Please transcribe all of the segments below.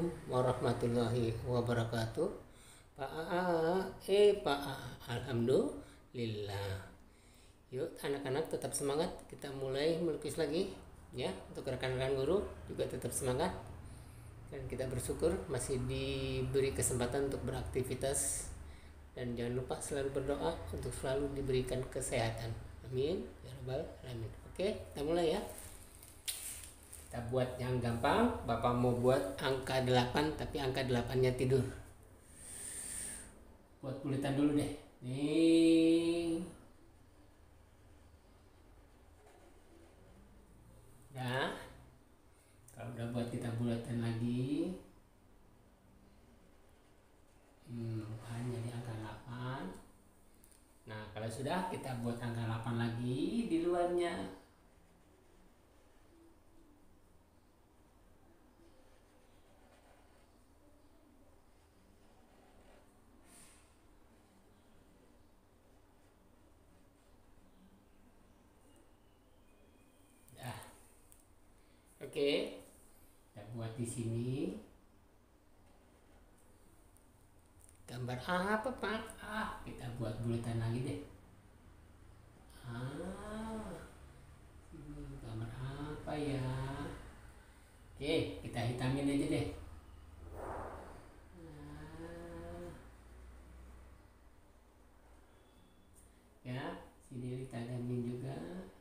Assalamualaikum warahmatullahi wabarakatuh. Pak Pak Alhamdulillah. Yuk anak-anak tetap semangat. Kita mulai melukis lagi ya. Untuk rekan-rekan guru juga tetap semangat. Dan kita bersyukur masih diberi kesempatan untuk beraktivitas. Dan jangan lupa selalu berdoa untuk selalu diberikan kesehatan. Amin ya rabbal alamin. Oke, kita mulai ya. Kita buat yang gampang. Bapak mau buat angka 8 tapi angka 8-nya tidur. Buat buletan dulu deh. Nih. Nah, kalau udah buat kita buletan lagi. Hanya di angka 8. Nah, kalau sudah kita buat angka 8 lagi di luarnya. Oke, kita buat di sini. Gambar apa Pak? Kita buat buletan lagi deh. Gambar apa ya? Oke, kita hitamin aja deh. Ya, sini kita hitamin juga.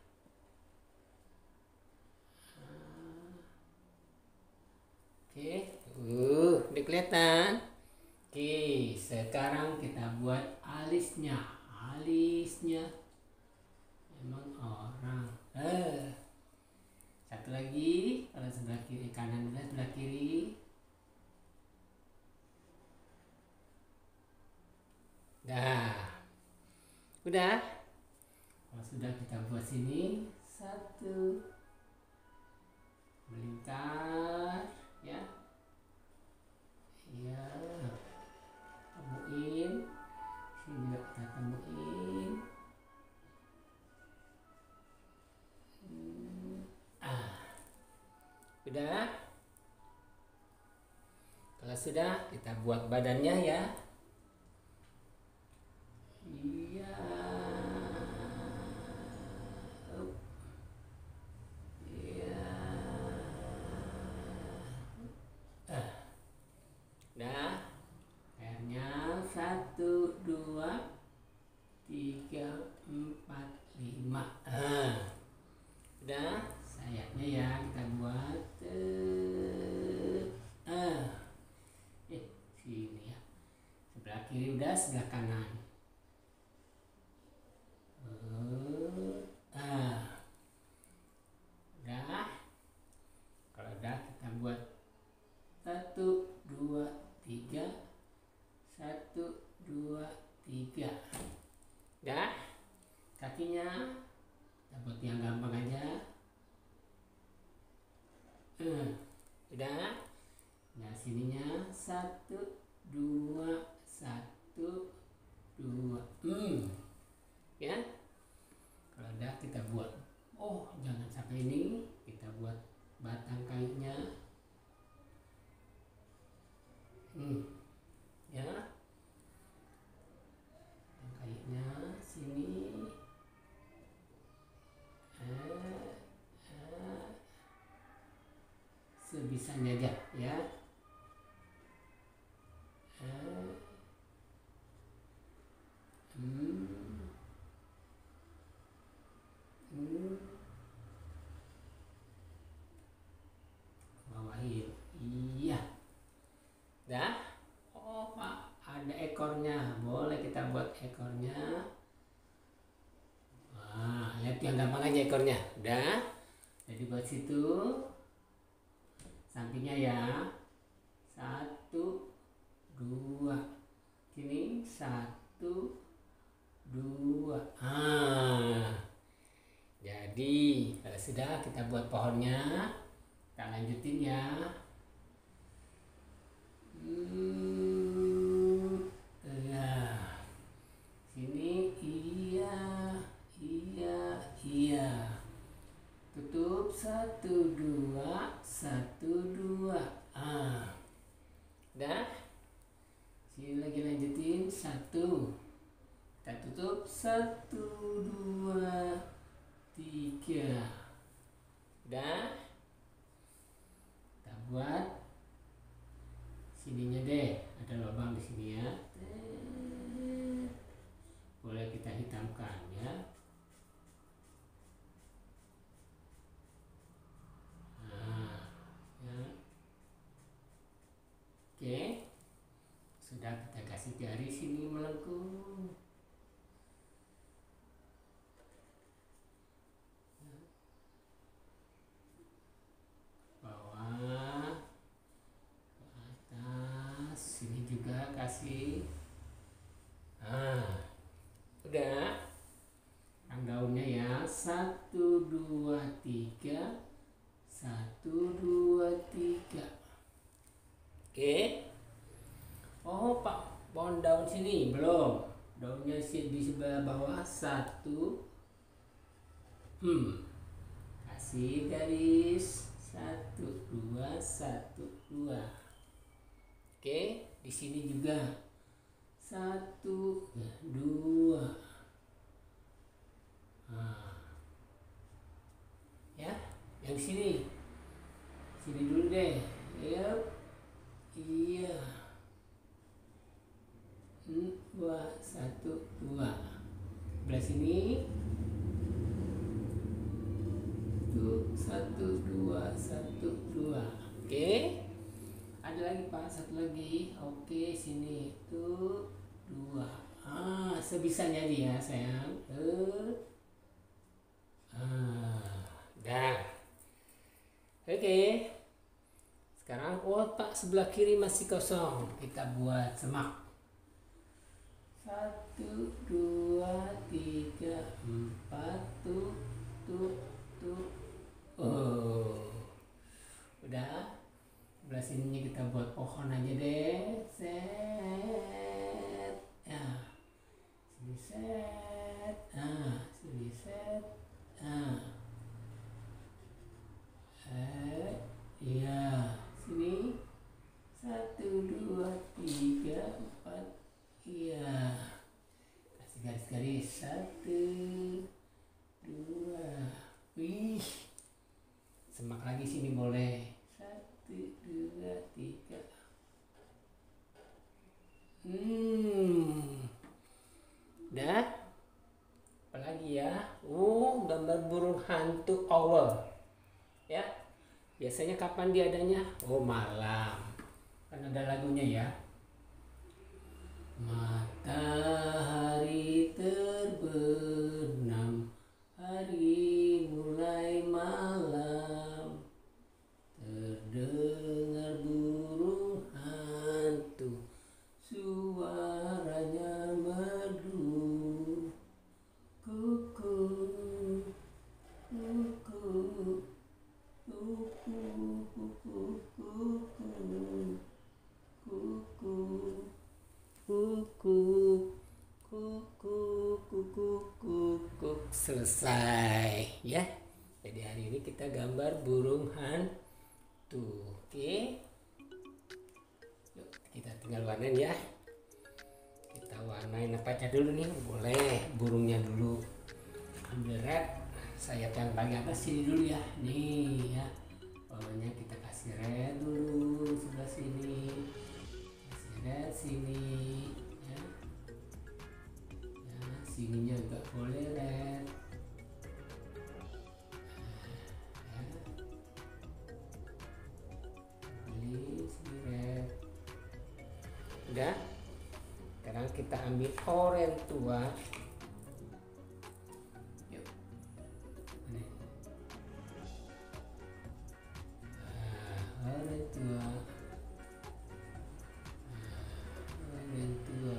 Oke, udah kelihatan. Oke, sekarang kita buat alisnya. Alisnya emang orang. Satu lagi, kalau sebelah kiri kanan dulu, sebelah kiri. Udah. Kalau sudah kita buat sini satu melingkar, ya. Iya. Temuin. Sini juga kita temuin. Udah. Kalau sudah, kita buat badannya ya. Iya. Iya. Udah. Airnya 1, 2, 3, 4, 5. Udah. Sayapnya ya kita buat. Sini ya. Sebelah kiri udah, sebelah kanan. Udah. Kalau udah kita buat 1, 2, 3. 1, 2, 3. Udah. Kakinya kita buat yang gampang aja. Udah. Nah, sininya 1, 2, 1, 2. Ya. Kalau udah kita buat. Jangan sampai ini. Kita buat batang kayunya. Ya. Batang kayunya sini. Sebisanya aja ya. Bawahin. Iya. Dah. Pak, ada ekornya. Boleh kita buat ekornya. Lihat yang gampang aja ekornya. Udah. Jadi buat situ. Sampingnya ya. 1, 2. Sini 1, 2. Jadi kalau sudah kita buat pohonnya. Kita lanjutin ya. Sini iya. Tutup 1, 2, 1, 2. Kita tutup 1, 2, 3. Udah. Kita buat sininya deh, ada lubang di sini ya. Boleh kita hitamkan ya. Nah, ya. Oke, sudah kita kasih garis sini melengkung. Bawah, ke atas, sini juga kasih. Nah, udah. Yang daunnya ya, 1, 2, 3, 1, 2, 3. Oke. Oh Pak, pohon daun sini belum. Daunnya di sebelah bawah 1. Kasih garis 1, 2, 1, 2. Oke, di sini juga 1, 2. Nah, ya, yang sini dulu deh. Yap, iya. 2, 1, 2. Belah sini. 1, 2, 1, 2. Oke. Ada lagi Pak, satu lagi. Oke, sini itu 2. Sebisanya dia sayang. Dah. Oke. Sekarang Pak sebelah kiri masih kosong. Kita buat semak. 1, 2, 3, 4. Tuh. Udah. Sebelah sini kita buat pohon aja deh. Set. Ya. Sini set. Sini set. Iya. Sini 1, 2, 3, 4. Iya. Kasih garis-garis 1, 2. Wih. Semak lagi sini boleh. 1, 2, 3. Udah. Apalagi ya? Gambar burung hantu owl. Ya. Biasanya kapan dia adanya? Malam. Kan ada lagunya ya. Matahari terbenam, hari mulai malam, terdengar burung hantu, suaranya merdu, kuku, kuku, kuku, kuku, kuku, kuku, kuku. Selesai ya. Jadi hari ini kita gambar burung hantu. Oke. Yuk, kita tinggal warnain ya. Kita warnain apa dulu nih? Boleh burungnya dulu. Ambil red, sayap yang paling atas sini dulu ya. Nih ya. Bawahnya kita kasih red dulu sebelah sini. Kasih red sini ya. Sininya juga boleh red. Ini sini red. Udah. Sekarang kita ambil oranye tua. Yuk. Ini. Oranye tua. Oranye tua.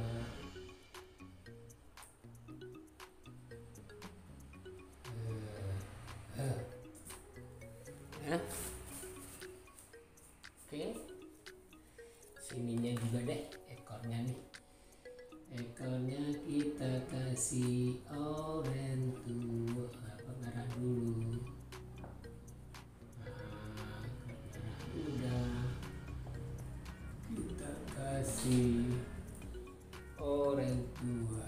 Oke, sininya juga deh ekornya nih. Ekornya kita kasih oranye tua, merah dulu. Merah udah. Kita kasih oranye Torentua.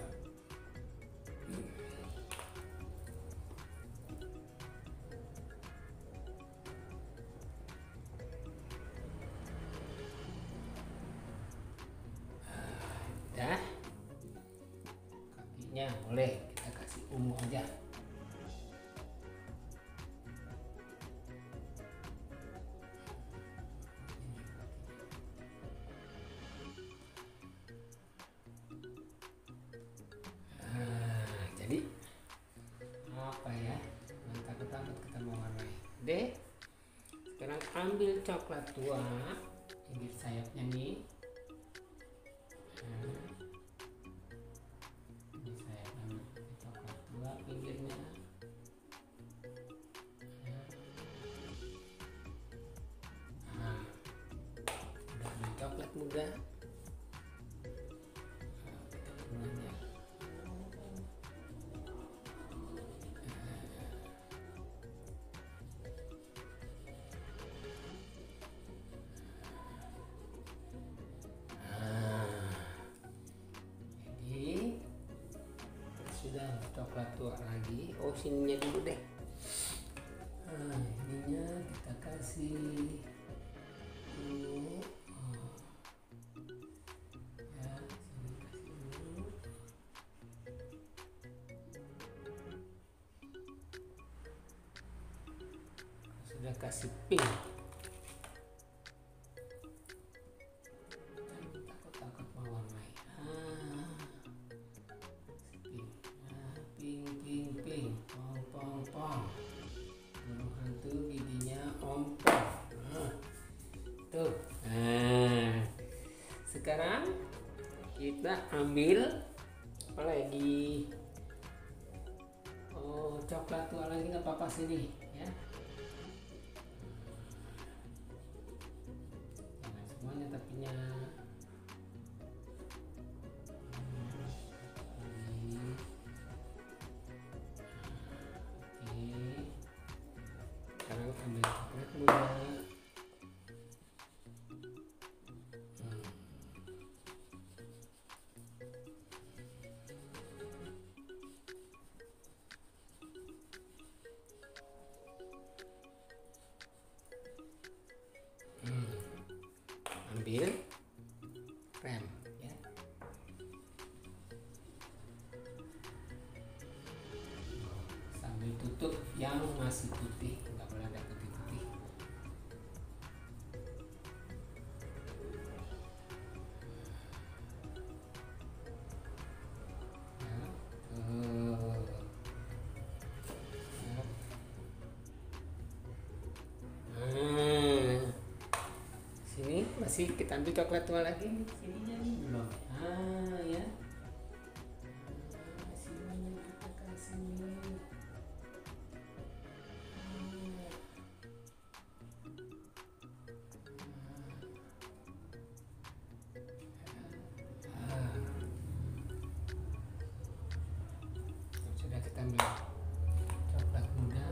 Dah, kakinya boleh kita kasih ungu aja. Jadi apa ya, langkah pertama kita mau warnai deh. Sekarang ambil coklat tua pinggir sayapnya nih. Ini sayapnya coklat tua pinggirnya. Udah ambil coklat muda. Sudah coklat tua lagi. Oh, sininya dulu deh. Ininya kita kasih dulu. Ya, sini kasih dulu. Sudah kasih pink. Takut mewarnai. Pong. Burung hantu giginya ompong. Tuh. Sekarang kita ambil apa lagi? Oh, coklat tua lagi nggak apa-apa sini ya. Jangan semuanya tapinya. Sekarang ambil coklat muda. Ambil krem ya. Sambil tutup yang masih putih, nggak boleh ada putih-putih. Sini masih kita ambil coklat tua lagi. Sininya nih belum. Ya. Sininya kita kasih. Sudah kita ambil coklat muda.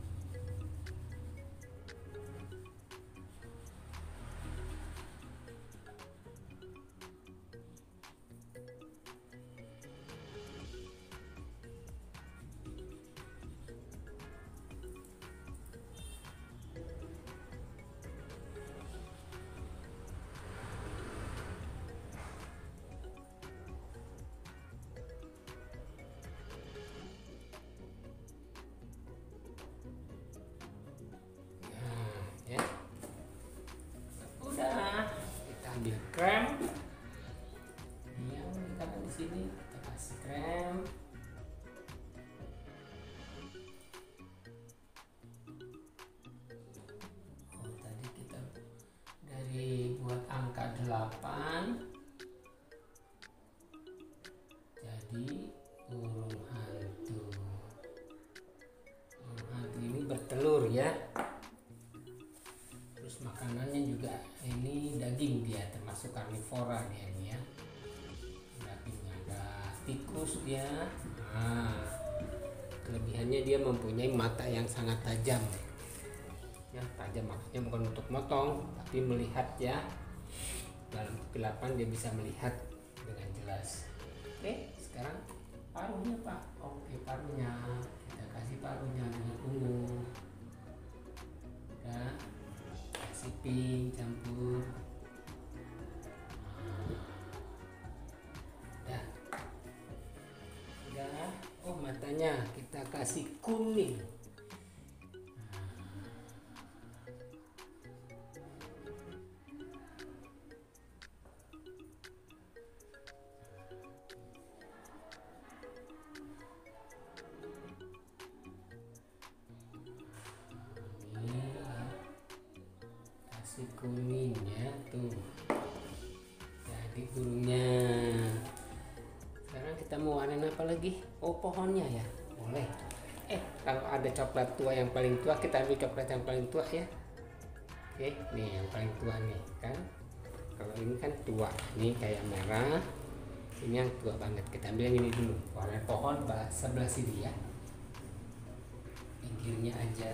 Ya. Udah, kita ambil krem. Yang karena di sini kita kasih krem. Oh, tadi kita dari buat angka 8 jadi burung hantu. Burung hantu ini bertelur ya. Makanannya juga ini daging, dia termasuk karnivora dia ini ya. Dagingnya ada tikus dia. Kelebihannya dia mempunyai mata yang sangat tajam ya. Tajam maksudnya bukan untuk motong tapi melihat ya. Dalam kegelapan dia bisa melihat dengan jelas. paruhnya Pak. Oke, paruhnya kita kasih paruhnya dengan ungu. Udah, kasih pink campur. Udah. Oh, matanya kita kasih kuning. Kasih kuning ya tuh, jadi burungnya. Sekarang kita mau warnain apa lagi? Oh, pohonnya ya, boleh. Kalau ada coklat tua yang paling tua, kita ambil coklat yang paling tua ya. Oke, nih yang paling tua nih kan. Kalau ini kan tua, ini kayak merah. Ini yang tua banget. Kita ambil yang ini dulu. Warna pohon sebelah sini ya. Pinggirnya aja.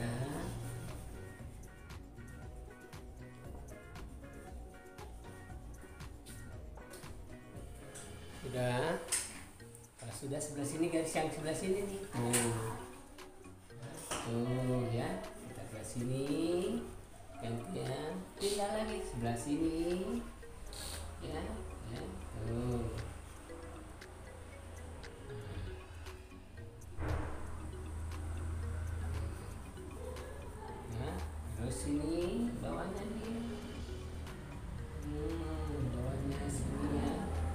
Sudah. Kalau sudah sebelah sini, garis yang sebelah sini nih. Tuh ya, kita ke sini. Gantian, pindah lagi sebelah sini. Ya, ya. Tuh. Nah, terus sini bawahnya nih. Bawahnya sini ya.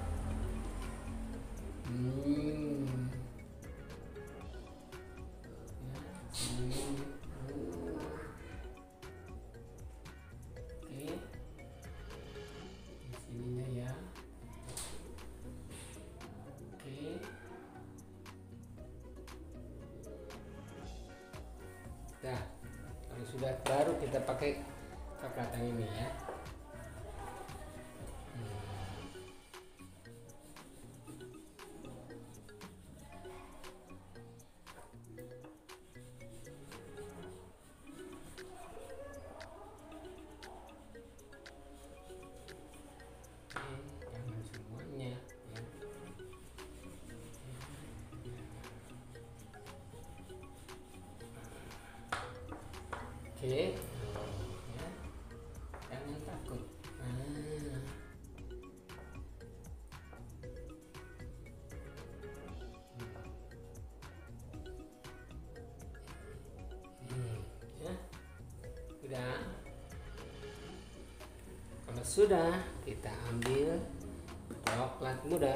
Nah, kalau sudah baru kita pakai coklat yang ini ya. Jangan semuanya ya. Oke, ya. Jangan takut. Ya. Sudah. Kalau sudah, kita ambil coklat muda.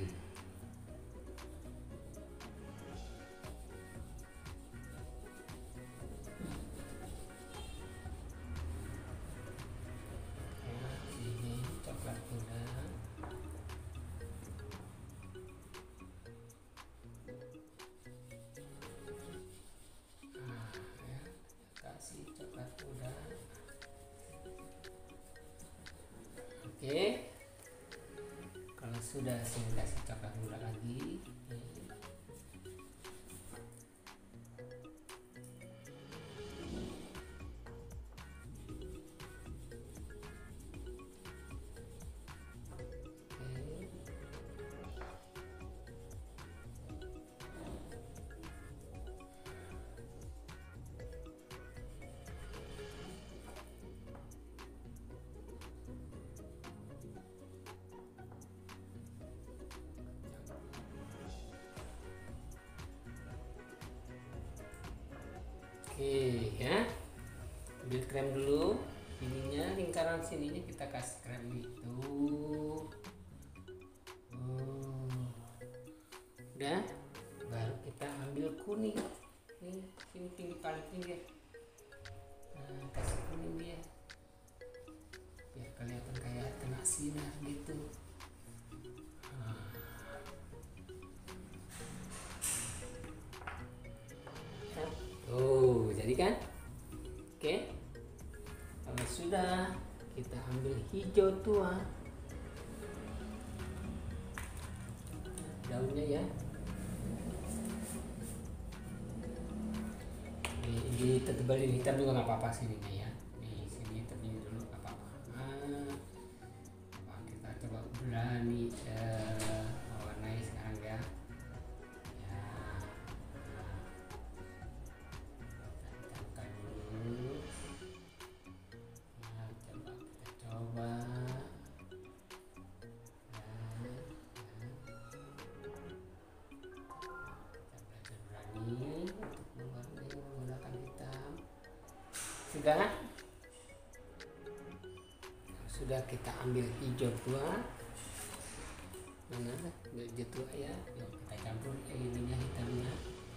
Kasih coklat muda. Oke, kalau sudah saya kasih coklat muda lagi. Oke ya, ambil krem dulu, ininya lingkaran sininya kita kasih krem itu. Udah, baru kita ambil kuning. Nih, sini tinggi paling tinggi. Nah, kasih kuning dia, biar kelihatan kayak kena sinar gitu. Jadi kan? Oke. Kalau sudah, kita ambil hijau tua. Daunnya ya. Ini tebalin hitam juga nggak apa-apa sininya ya. Nih sini tebalin dulu nggak apa-apa. Kita coba berani warnai sekarang ya. Ya, sudah kita ambil hijau tua. Mana hijau tua ya, yuk kita campur ininya hitamnya.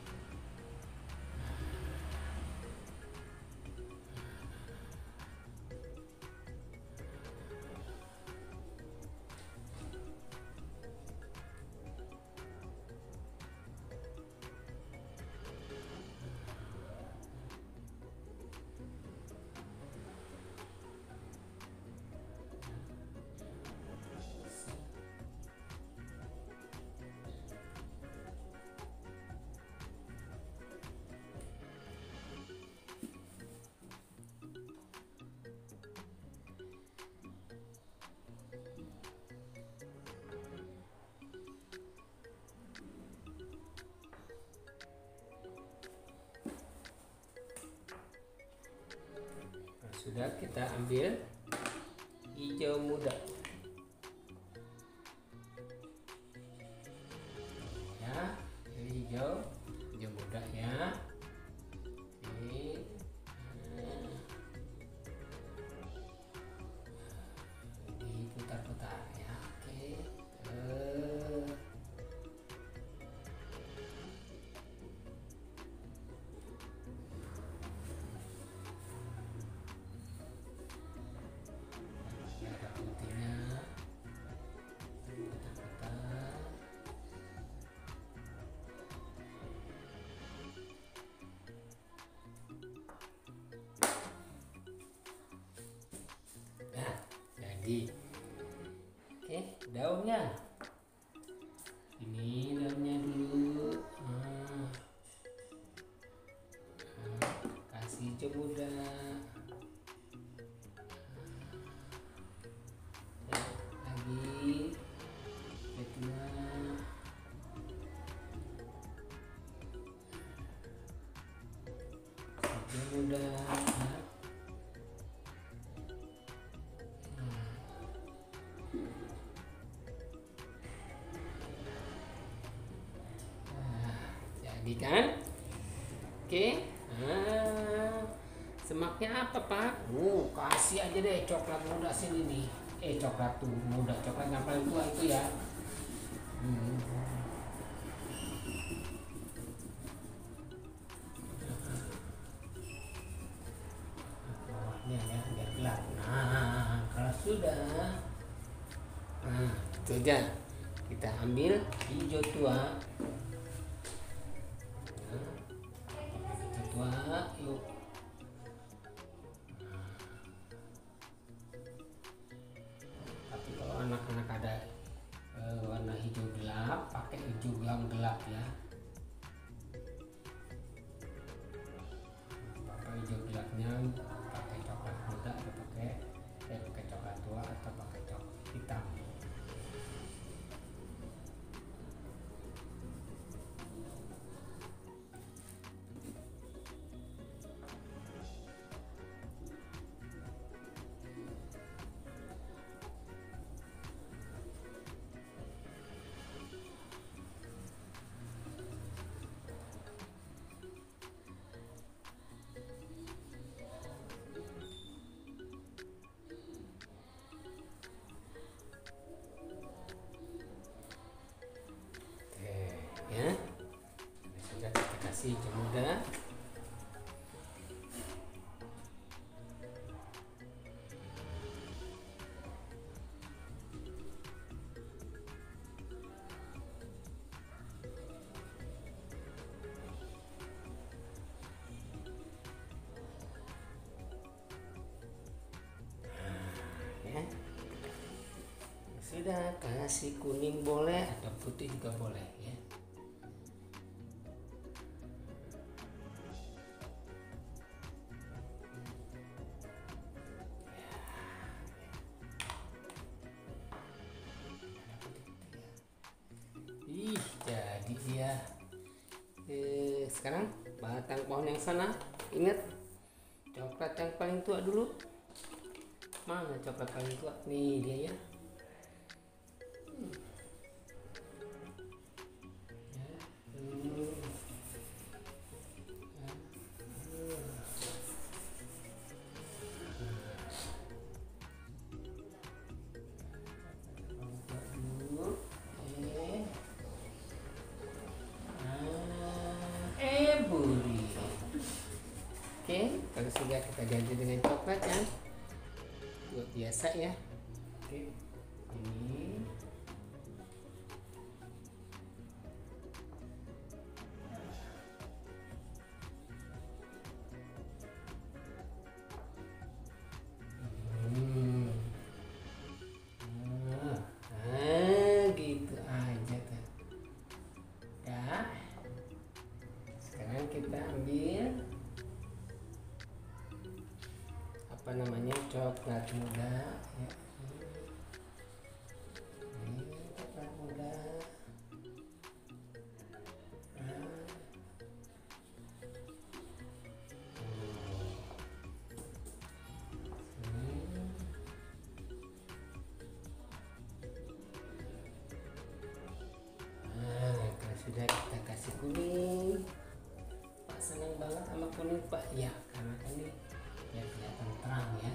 Sudah kita ambil hijau muda ya, ini hijau muda ya. Ini diputar-putar ya. Oke. Oke, daunnya ini daunnya dulu. Kasih hijau muda lagi, kedua hijau muda. Jadi kan, oke. Semaknya apa Pak? Kasih aja deh coklat muda sini nih. Coklat tuh muda, coklat yang paling tua itu ya. Bawahnya ya biar gelap. Nah, kalau sudah, itu aja. Kita ambil hijau tua. Yuk. Tapi kalau anak-anak ada warna hijau gelap, pakai hijau yang gelap ya. Pakai hijau gelapnya, pakai coklat muda atau pakai coklat tua atau pakai coklat hitam. Hijau muda. Ya. Sudah, kasih kuning boleh atau putih juga boleh ya. Jadi dia sekarang batang pohon yang sana, ingat coklat yang paling tua dulu. Mana coklat paling tua? Nih dia ya. ketiga kita ganti dengan coklat yang buat biasa ya. Oke, ini gitu aja tuh ya. Sekarang kita ambil apa namanya, coklat muda ya. Ini coklat muda. Sudah kita kasih kuning. Pak senang banget sama kuning Pak ya, karena ini ya kelihatan terang ya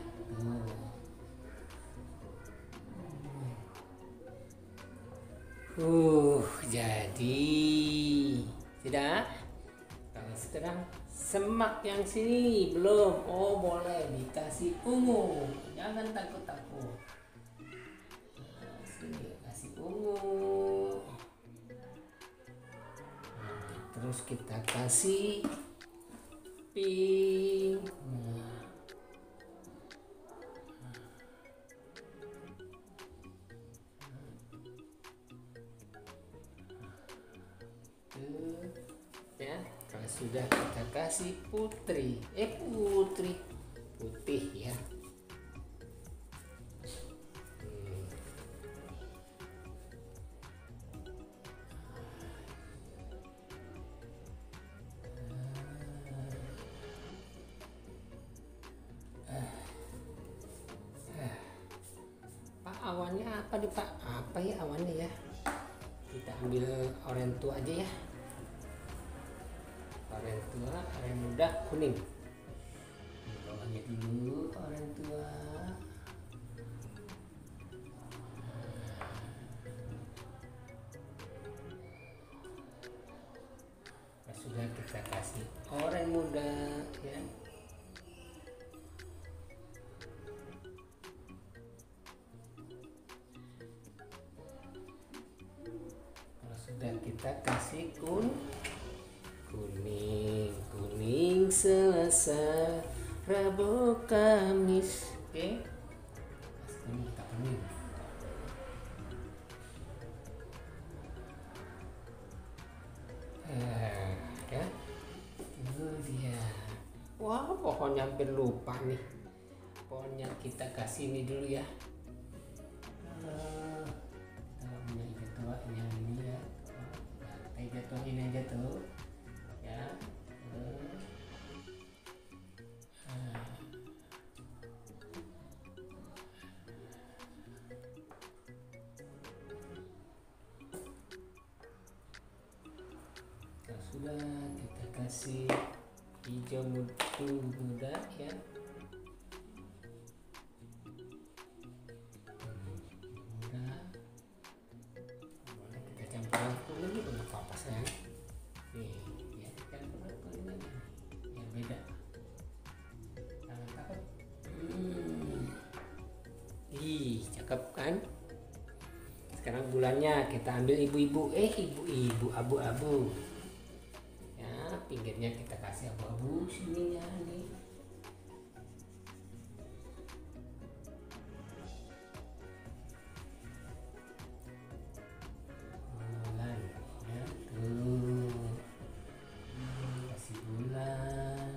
jadi tidak. Kalau sekarang semak yang sini belum, oh boleh dikasih ungu, jangan takut-takut. Nah, sini kasih ungu. Terus kita kasih pink. Ya, kalau sudah kita kasih putih ya. Pak, awannya apa nih Pak? Apa ya awannya ya? Kita ambil oranye tua aja ya. Oranye tua, oranye muda, kuning. Bawahnya dulu oranye tua. Nah, sudah kita kasih oranye muda ya. Dan kita kasih kuning Selasa, Rabu, Kamis. Oke, sekarang kita penuhi ya, itu dia. Wah, pohonnya hampir lupa nih. Pohonnya kita kasih ini dulu ya. Jatuh ini aja tuh ya. Kalau sudah kita kasih hijau muda ya. Cakep kan? Sekarang bulannya kita ambil ibu-ibu abu-abu ya, pinggirnya kita kasih abu-abu sininya nih. Bulan ya tuh, kasih bulan.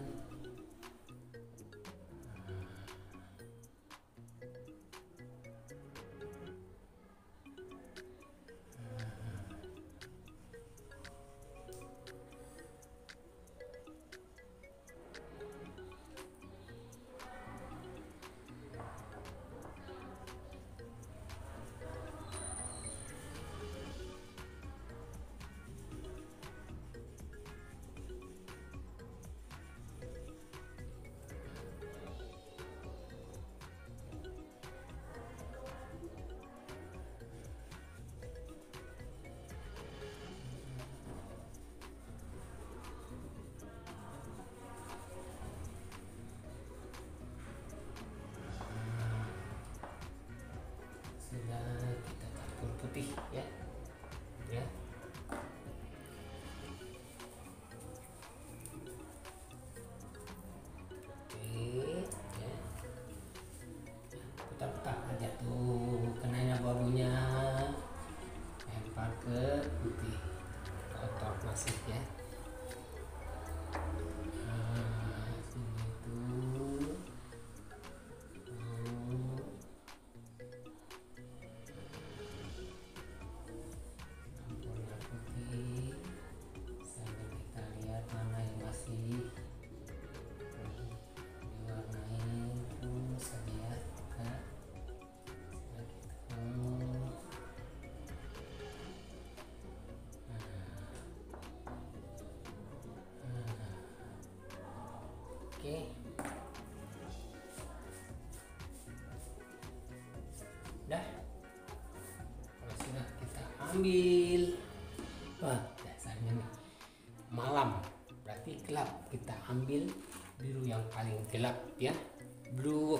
ambil, wah dasarnya nih malam berarti gelap, kita ambil biru yang paling gelap ya, blue.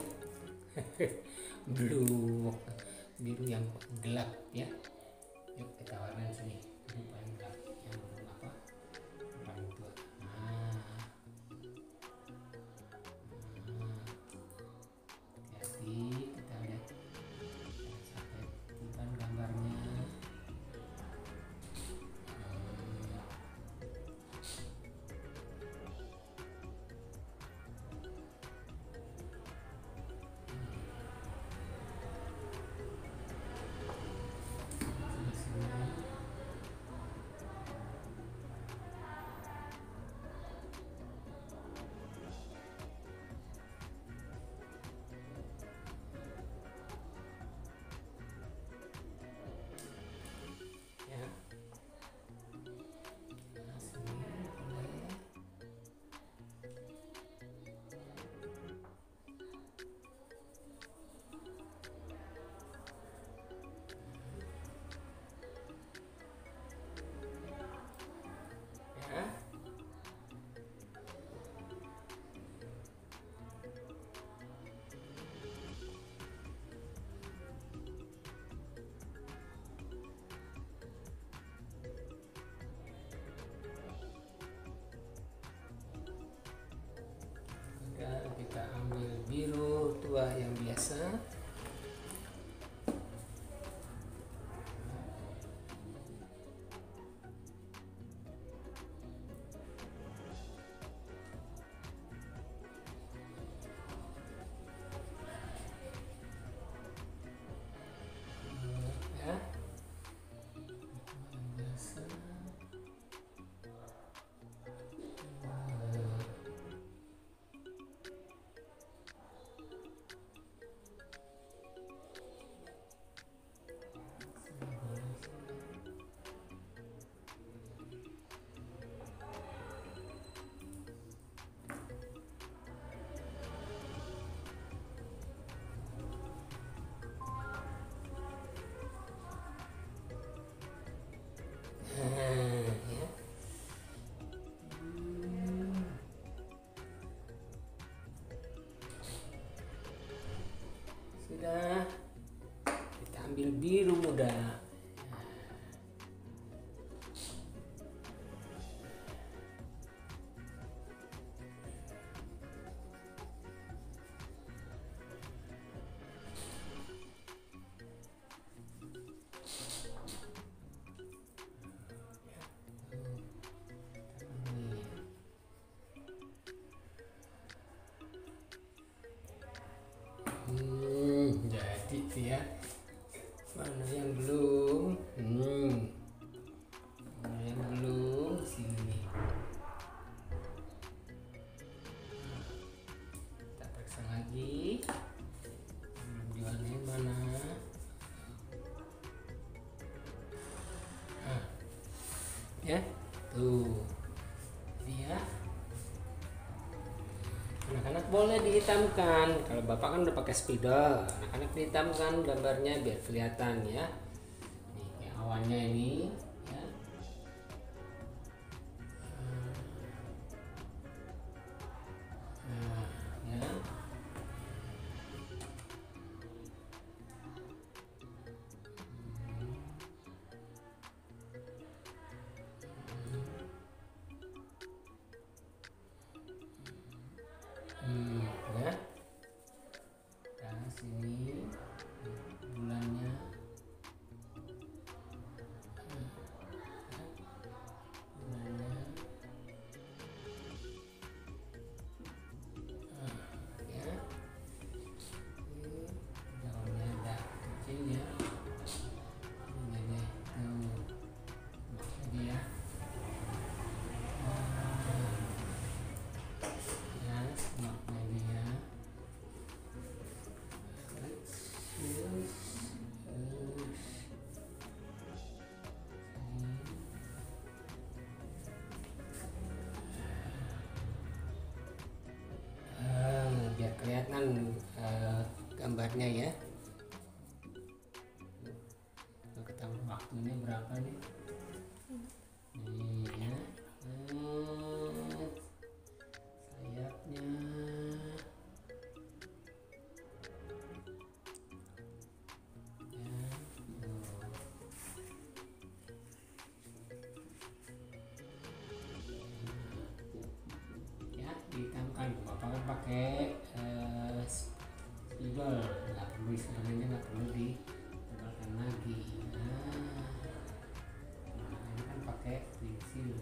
Blue, biru yang gelap ya. Yuk kita warnain sini biru paling gelap yang apa, paling tua. Hati-hati, kita lihat sampai tiban gambarnya. Kita ambil biru tua yang biasa. Ya. Sudah, kita ambil biru muda. Jadi itu ya, mana yang belum, mana yang belum, sini kita periksa lagi, belum diwarnain mana. Ya tuh dia. Anak-anak boleh dihitamkan, kalau bapak kan udah pakai spidol, anak-anak dihitamkan gambarnya biar kelihatan ya. Nih yang awannya ini ya. Ya. Ya. Dan sini bulannya. Bulannya. Ya. Daunnya ada kecilnya. Ini deh. Ini ya. Biar kelihatan gambarnya ya. Kita waktunya berapa? apa nih? Nih ya, sayapnya. Ya, dihitamkan. Bapak kan pakai spidol, nggak perlu sebenarnya, nggak perlu ditebalkan lagi. Nah, ini kan pakai pensil.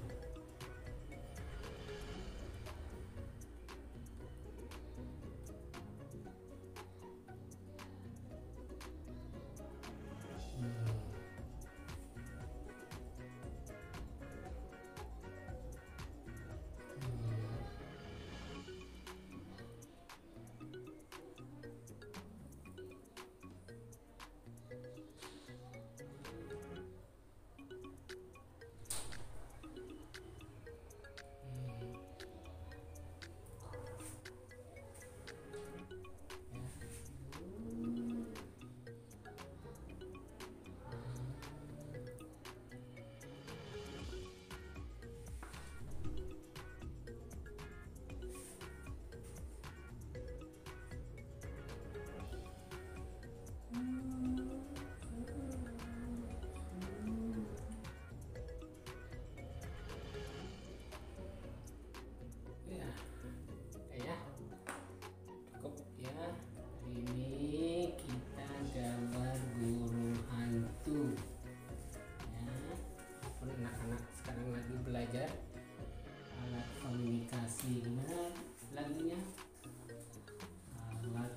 Belajar alat komunikasi. Gimana lagunya? Alat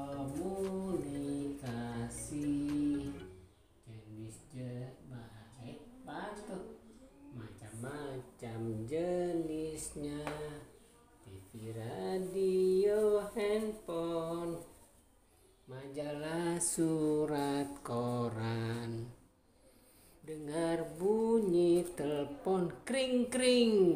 komunikasi jenis batuk macam-macam jenisnya, TV, radio, handphone, majalah, surat, koran. Dengar bunyi telepon kring-kring,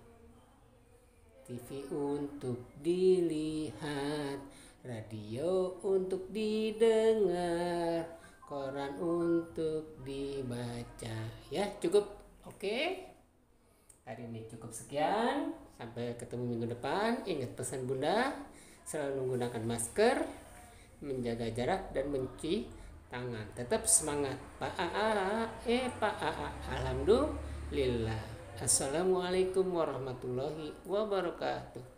TV untuk dilihat, radio untuk didengar, koran untuk dibaca. Ya, cukup. Oke. Hari ini cukup sekian. Sampai ketemu minggu depan. Ingat pesan Bunda, selalu menggunakan masker, menjaga jarak dan mencuci tangan. Tetap semangat. Pak AA. Alhamdulillah. Assalamualaikum warahmatullahi wabarakatuh.